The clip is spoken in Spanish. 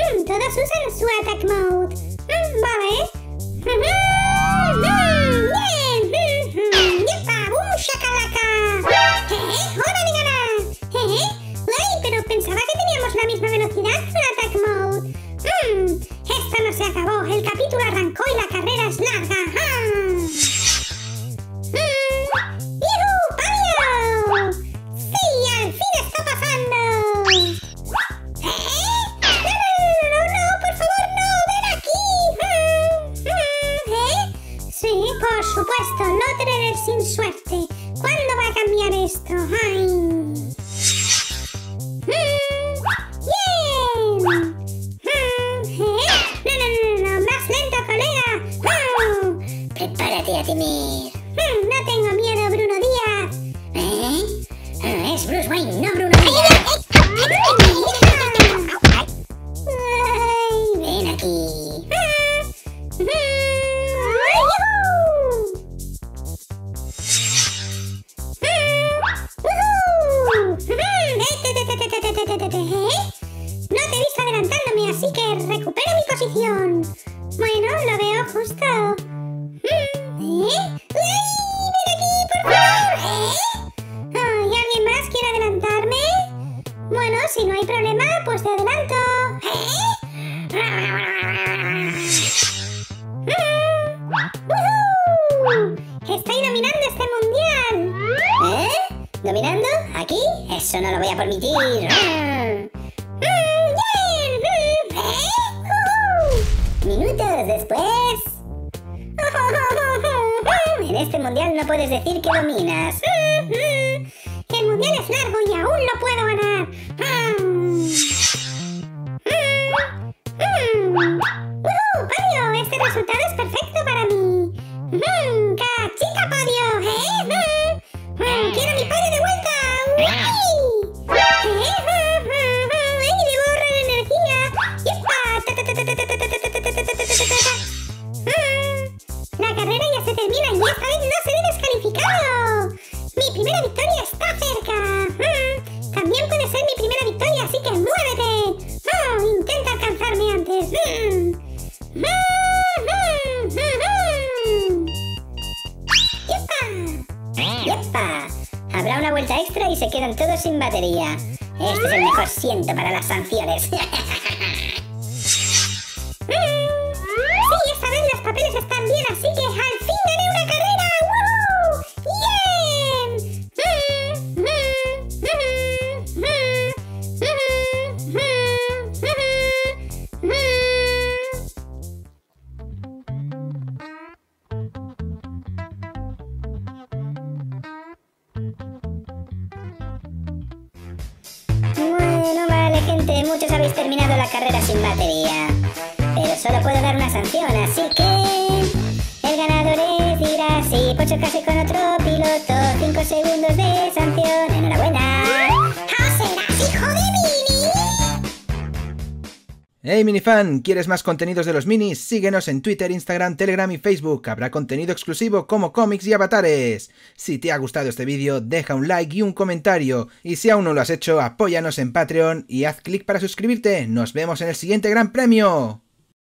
Todos usan su attack mode. Vale. Bien. ¡Yepa! ¡Bum! ¡Shakalaka! ¡Hora de ganar! ¡Ay! Pero pensaba que teníamos la misma velocidad con attack mode. Esto no se acabó. El capítulo arrancó y la carrera es larga. ¡Yuhu! ¡Padio! ¡Sí! ¡Al fin está pasando! No, por favor, no, ven aquí. Sí, por supuesto, no tener sin suerte. ¿Cuándo va a cambiar esto? ¡Ay! ¡Bien! No, más lento, colega. Prepárate a temer. No tengo miedo, Bruno Díaz. Es Bruce Wayne, no Bruno Díaz. Ven aquí. No te he visto adelantándome, así que recupero mi posición. Bueno, lo veo justo. ¡Ven aquí, por favor! ¿Y alguien más quiere adelantarme? Bueno, si no hay problema, pues te adelanto. ¡Estoy dominando este mundial! ¿Dominando? ¿Aquí? Eso no lo voy a permitir. Minutos después. En este mundial no puedes decir que dominas. El mundial es largo y aún lo puedo ganar. ¡Podio! Este resultado es perfecto para mí. ¡Cachica, podio! ¡Quiero mi podio de vuelta! ¡Debo ahorrar energía! ¡Yepa! La carrera ya se termina y esta vez no seré descalificado. Mi primera victoria está cerca. También puede ser mi primera victoria, así que muévete. Intenta alcanzarme antes. ¡Yepa! Habrá una vuelta extra y se quedan todos sin batería. Este es el mejor asiento para las sanciones. Sí, esta vez los papeles están bien, así que al fin gané una carrera. ¡Woohoo! Bueno, vale, gente, muchos habéis terminado la carrera sin batería. Pero solo puedo dar una sanción, así que... El ganador es Irasi por chocarse con otro piloto. 5 segundos de sanción. ¡Enhorabuena! ¡Serás hijo de Mini! Hey minifan, ¿quieres más contenidos de los minis? Síguenos en Twitter, Instagram, Telegram y Facebook. Habrá contenido exclusivo como cómics y avatares. Si te ha gustado este vídeo, deja un like y un comentario. Y si aún no lo has hecho, apóyanos en Patreon y haz clic para suscribirte. Nos vemos en el siguiente gran premio.